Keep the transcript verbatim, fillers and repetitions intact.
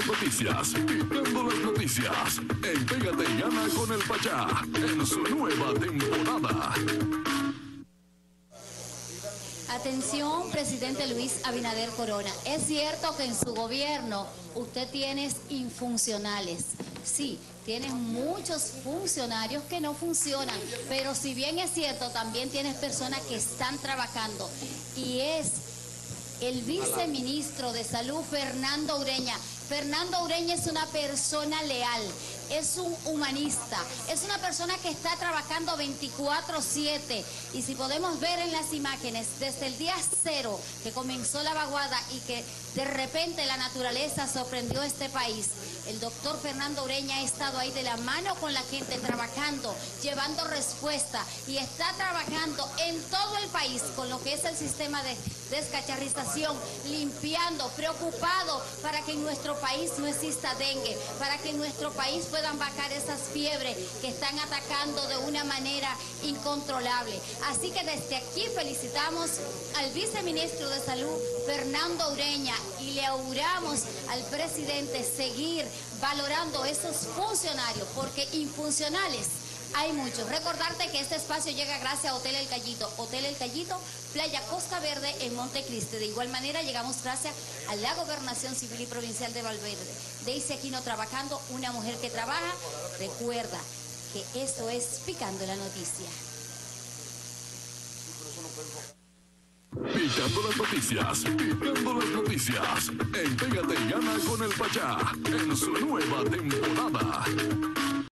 noticias, picando las noticias, en Pégate y Gana con el Pachá, en su nueva temporada. Atención, presidente Luis Abinader Corona. Es cierto que en su gobierno usted tiene infuncionales. Sí, tienes muchos funcionarios que no funcionan, pero si bien es cierto, también tienes personas que están trabajando. Y es el viceministro de Salud, Fernando Ureña. Fernando Ureña es una persona leal, es un humanista, es una persona que está trabajando veinticuatro siete. Y si podemos ver en las imágenes, desde el día cero que comenzó la vaguada y que de repente la naturaleza sorprendió a este país, el doctor Fernando Ureña ha estado ahí de la mano con la gente, trabajando, llevando respuesta, y está trabajando en todo el país con lo que es el sistema de descacharrización, limpiando, preocupado para que en nuestro país no exista dengue, para que en nuestro país puedan bajar esas fiebres que están atacando de una manera incontrolable. Así que desde aquí felicitamos al viceministro de Salud, Fernando Ureña, y le auguramos al presidente seguir valorando esos funcionarios, porque infuncionales hay muchos. Recordarte que este espacio llega gracias a Hotel El Callito, Hotel El Callito, Playa Costa Verde en Montecristi. De igual manera llegamos gracias a la Gobernación Civil y Provincial de Valverde. Daisy Aquino trabajando, una mujer que trabaja. Recuerda que eso es Picando la Noticia. Picando las noticias, picando las noticias, en Pégate y Gana con el Pachá, en su nueva temporada.